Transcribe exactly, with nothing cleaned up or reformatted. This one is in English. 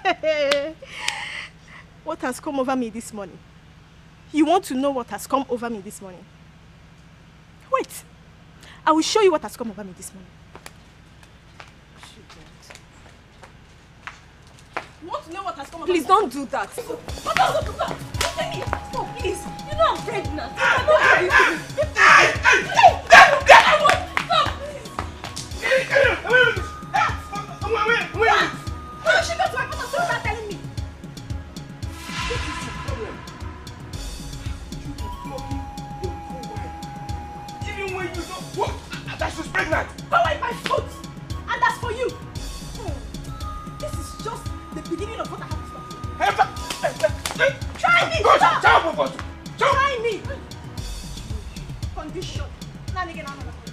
What has come over me this morning? You want to know what has come over me this morning? Wait. I will show you what has come over me this morning. You want to know what has come over Please me? don't do that. Stop, stop, stop, stop. Let me. Stop, please. You know I'm pregnant. I cannot do this to me. Hey, hey, hey. Stop. Wait, wait, wait. Why don't you go to my mother so without telling me? What is your problem? You keep talking your cool wife. Even when you know what? That she's pregnant. Go away my foot. And that's for you. Hmm. This is just the beginning of what I have to stop. Hey, Try me. Go, Stop. jump, jump, jump. Try me. Condition. Now again, I'm